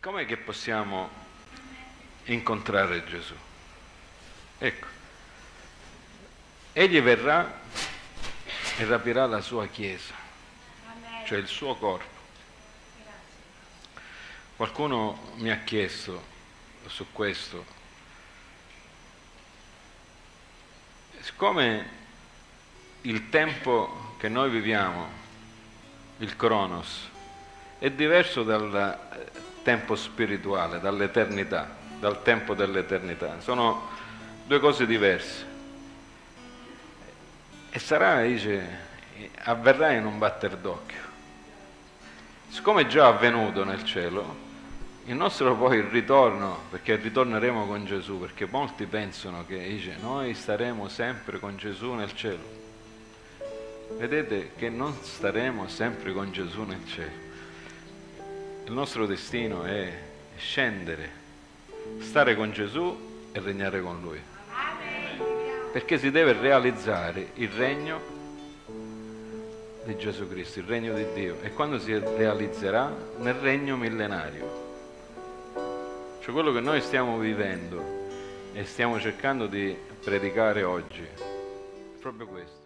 Com'è che possiamo incontrare Gesù? Ecco, egli verrà e rapirà la sua chiesa, cioè il suo corpo. Qualcuno mi ha chiesto su questo, siccome il tempo che noi viviamo, il Cronos, è diverso dal tempo spirituale, dall'eternità, dal tempo dell'eternità, sono due cose diverse. E sarà, dice, avverrà in un batter d'occhio. Siccome è già avvenuto nel cielo, il nostro poi il ritorno, perché ritorneremo con Gesù, perché molti pensano che dice, noi staremo sempre con Gesù nel cielo. Vedete che non staremo sempre con Gesù nel cielo. Il nostro destino è scendere, stare con Gesù e regnare con Lui. Perché si deve realizzare il regno di Gesù Cristo, il regno di Dio. E quando si realizzerà? Nel regno millenario. Cioè quello che noi stiamo vivendo e stiamo cercando di predicare oggi, è proprio questo.